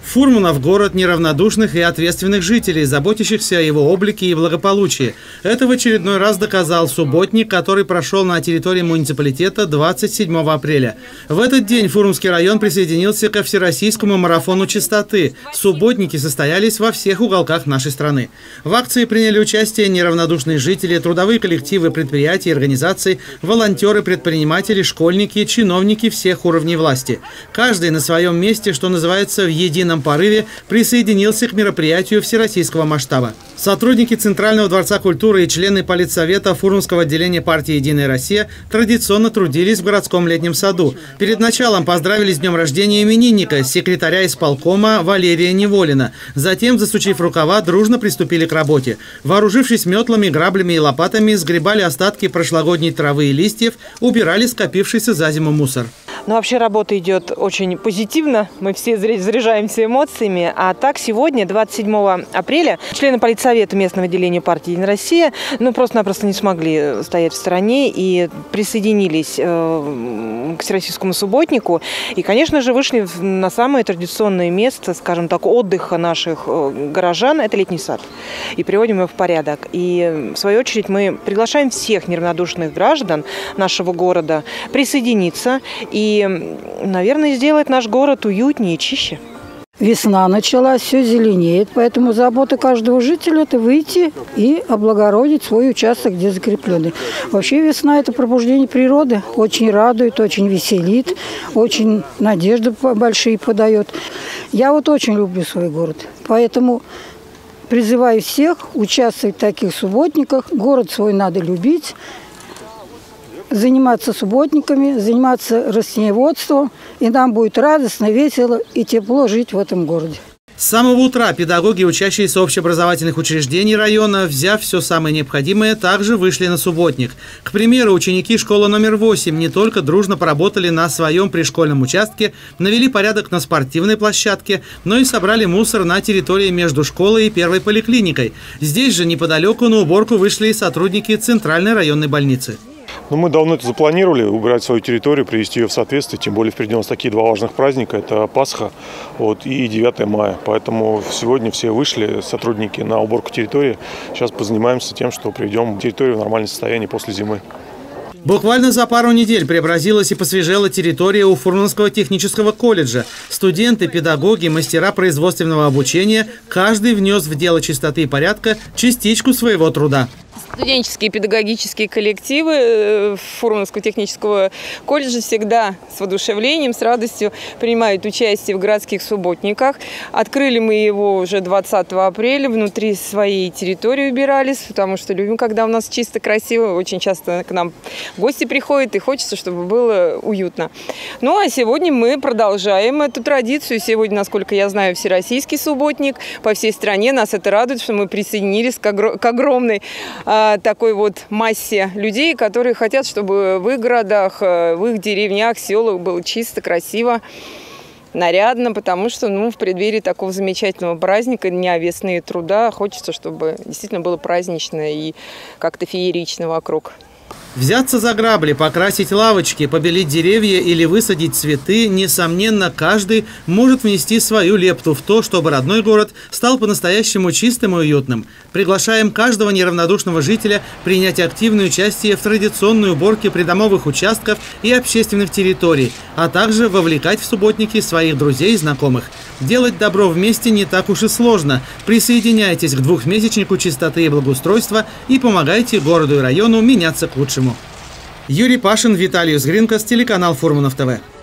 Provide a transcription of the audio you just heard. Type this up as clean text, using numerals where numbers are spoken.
Фурманов – город неравнодушных и ответственных жителей, заботящихся о его облике и благополучии. Это в очередной раз доказал субботник, который прошел на территории муниципалитета 27 апреля. В этот день Фурманский район присоединился ко всероссийскому марафону чистоты. Субботники состоялись во всех уголках нашей страны. В акции приняли участие неравнодушные жители, трудовые коллективы предприятий и организаций, волонтеры, предприниматели, школьники, чиновники всех уровней власти. Каждый на своем месте, что называется, в едином порыве присоединился к мероприятию всероссийского масштаба. Сотрудники Центрального дворца культуры и члены политсовета Фурманского отделения партии «Единая Россия» традиционно трудились в городском летнем саду. Перед началом поздравили с днем рождения именинника, секретаря исполкома Валерия Неволина. Затем, засучив рукава, дружно приступили к работе. Вооружившись метлами, граблями и лопатами, сгребали остатки прошлогодней травы и листьев, убирали скопившийся за зиму мусор. Но вообще работа идет очень позитивно, мы все заряжаемся эмоциями. А так сегодня, 27 апреля, члены политсовета местного отделения партии «Единая Россия» просто-напросто не смогли стоять в стороне и присоединились к всероссийскому субботнику. И, конечно же, вышли на самое традиционное место, скажем так, отдыха наших горожан – это летний сад. И приводим его в порядок. И, в свою очередь, мы приглашаем всех неравнодушных граждан нашего города присоединиться и, наверное, сделать наш город уютнее и чище. Весна началась, все зеленеет, поэтому забота каждого жителя – это выйти и облагородить свой участок, где закрепленный. Вообще весна – это пробуждение природы, очень радует, очень веселит, очень надежды большие подает. Я очень люблю свой город, поэтому призываю всех участвовать в таких субботниках. Город свой надо любить, заниматься субботниками, заниматься растениеводством, и нам будет радостно, весело и тепло жить в этом городе. С самого утра педагоги, учащиеся общеобразовательных учреждений района, взяв все самое необходимое, также вышли на субботник. К примеру, ученики школы номер 8 не только дружно поработали на своем пришкольном участке, навели порядок на спортивной площадке, но и собрали мусор на территории между школой и первой поликлиникой. Здесь же неподалеку на уборку вышли и сотрудники Центральной районной больницы. Мы давно это запланировали, убирать свою территорию, привести ее в соответствие. Тем более впереди у нас такие два важных праздника. Это Пасха и 9 мая. Поэтому сегодня все вышли, сотрудники, на уборку территории. Сейчас позанимаемся тем, что приведем территорию в нормальное состояние после зимы. Буквально за пару недель преобразилась и посвежела территория у Фурманского технического колледжа. Студенты, педагоги, мастера производственного обучения – каждый внес в дело чистоты и порядка частичку своего труда. Студенческие педагогические коллективы Фурманского технического колледжа всегда с воодушевлением, с радостью принимают участие в городских субботниках. Открыли мы его уже 20 апреля, внутри своей территории убирались, потому что любим, когда у нас чисто, красиво. Очень часто к нам гости приходят, и хочется, чтобы было уютно. Ну а сегодня мы продолжаем эту традицию. Сегодня, насколько я знаю, всероссийский субботник по всей стране. Нас это радует, что мы присоединились к огромной такой массе людей, которые хотят, чтобы в их городах, в их деревнях, селах было чисто, красиво, нарядно, потому что в преддверии такого замечательного праздника, Дня весны и труда, хочется, чтобы действительно было празднично и как-то феерично вокруг. Взяться за грабли, покрасить лавочки, побелить деревья или высадить цветы, несомненно, каждый может внести свою лепту в то, чтобы родной город стал по-настоящему чистым и уютным. Приглашаем каждого неравнодушного жителя принять активное участие в традиционной уборке придомовых участков и общественных территорий, а также вовлекать в субботники своих друзей и знакомых. Делать добро вместе не так уж и сложно. Присоединяйтесь к двухмесячнику чистоты и благоустройства и помогайте городу и району меняться к лучшему. Юрий Пашин, Виталий Узгринкас, телеканал Фурманов ТВ.